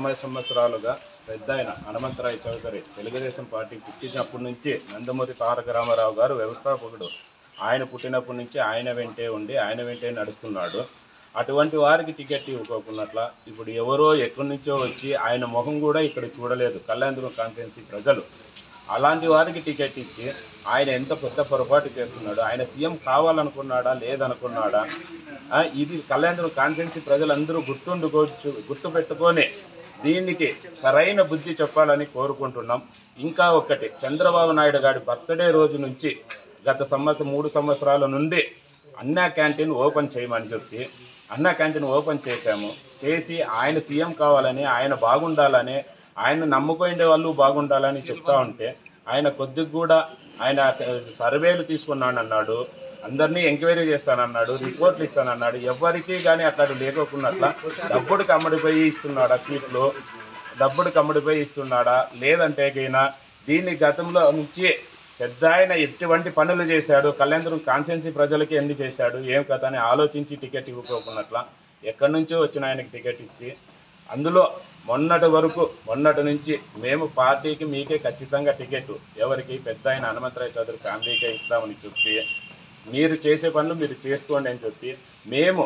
సంవత్సరాలుగా పెద్దాయన హనుమంతరాయ చౌదరి తెలుగుదేశం పార్టీ పుట్టినప్పటి నుంచి నందమూరి తారక రామారావు గారు వ్యవస్థాపకుడు. ఆయన పుట్టినప్పటి నుంచి ఆయన వెంటే ఉండి ఆయన వెంటే నడుస్తున్నాడు. అటువంటి వారికి టికెట్ ఇవ్వకోకున్నట్ల ఇప్పుడు ఎవరో ఎక్కడి నుంచో వచ్చి ఆయన ముఖం కూడా ఇక్కడ చూడలేదు కళ్యాణదుర్గం కాన్స్టిట్యున్సీ ప్రజలు. అలాంటి వారికి టికెట్ ఇచ్చి ఆయన ఎంత పెద్ద పొరపాటు చేస్తున్నాడు. ఆయన సీఎం కావాలనుకున్నాడా లేదనుకున్నాడా? ఇది కళ్యాణదుర్గం కాన్స్టిట్యున్సీ ప్రజలందరూ గుర్తుపెట్టుకొని దీనికి సరైన బుద్ధి చెప్పాలని కోరుకుంటున్నాం. ఇంకా ఒకటి, చంద్రబాబు నాయుడు గారి బర్త్డే రోజు నుంచి గత 3 సంవత్సరాల నుండి అన్నా క్యాంటీన్ ఓపెన్ చేయమని చెప్పి అన్నా క్యాంటీన్ ఓపెన్ చేసి ఆయన సీఎం కావాలని, ఆయన బాగుండాలని, ఆయన నమ్ముకునే వాళ్ళు బాగుండాలని చెప్తా ఉంటే ఆయన కొద్దిగా కూడా ఆయన సర్వేలు తీసుకున్నానన్నాడు, అందరినీ ఎంక్వైరీ చేస్తానన్నాడు, రిపోర్ట్లు ఇస్తానన్నాడు. ఎవరికి కానీ అట్లా లేకోకున్నట్ల డబ్బుడికి అమ్ముడిపోయి ఇస్తున్నాడా సీట్లు, డబ్బుడికి అమ్ముడిపోయి ఇస్తున్నాడా లేదంటే కైనా దీన్ని గతంలో నుంచి పెద్ద ఆయన ఎటువంటి పనులు చేశాడు, కళ్యాణదుర్గం కాన్స్టిట్యున్సీ ప్రజలకి ఎన్ని చేశాడు, ఏం కథ అని ఆలోచించి టికెట్ ఇవ్వకోకున్నట్ల ఎక్కడి నుంచో వచ్చిన ఆయనకి టికెట్ ఇచ్చి అందులో మొన్నటి నుంచి మేము పార్టీకి మీకే ఖచ్చితంగా టికెట్ ఎవరికి పెద్ద ఆయన హనుమంతరాయ చౌదరి ఫ్యామిలీకే ఇస్తామని చెప్పి మీరు చేసే పనులు మీరు చేసుకోండి అని చెప్పి మేము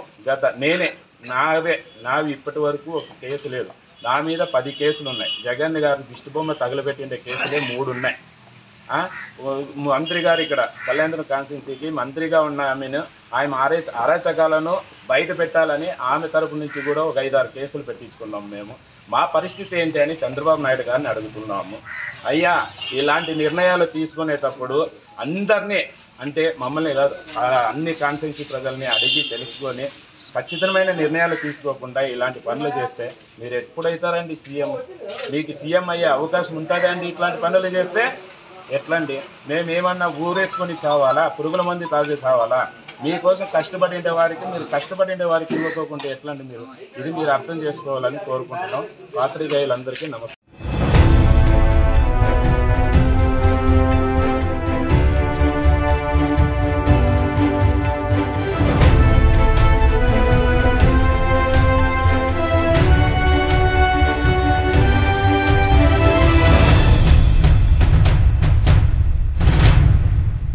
నావి ఇప్పటి వరకు ఒక కేసు లేదు. నా మీద 10 కేసులు ఉన్నాయి. జగన్ గారు దిష్టిబొమ్మ తగలబెట్టిన కేసులే 3 ఉన్నాయి. మంత్రి గారు ఇక్కడ కళ్యాణదుర్గం కాన్స్టిట్యున్సీకి మంత్రిగా ఉన్న ఆమె అరాచకాలను బయట పెట్టాలని ఆమె తరపు నుంచి కూడా ఒక 5-6 కేసులు పెట్టించుకున్నాము. మేము మా పరిస్థితి ఏంటి అని చంద్రబాబు నాయుడు గారిని అడుగుతున్నాము. అయ్యా, ఇలాంటి నిర్ణయాలు తీసుకునేటప్పుడు అందరినీ అంటే మమ్మల్ని కాదు అన్ని కాన్స్టిట్యున్సీ ప్రజల్ని అడిగి తెలుసుకొని ఖచ్చితమైన నిర్ణయాలు తీసుకోకుండా ఇలాంటి పనులు చేస్తే మీరు ఎప్పుడైతారండి సీఎం? మీకు సీఎం అయ్యే అవకాశం ఉంటుందా అండి ఇట్లాంటి పనులు చేస్తే? ఎట్లండి? మేమేమన్నా ఊరేసుకొని చావాలా, పురుగుల మంది తాగి చావాలా? మీకోసం కష్టపడిండే వారికి ఇవ్వకోకుంటే ఎట్లండి? ఇది మీరు అర్థం చేసుకోవాలని కోరుకుంటున్నాం. పాత్రికేయులందరికీ నమస్కారం.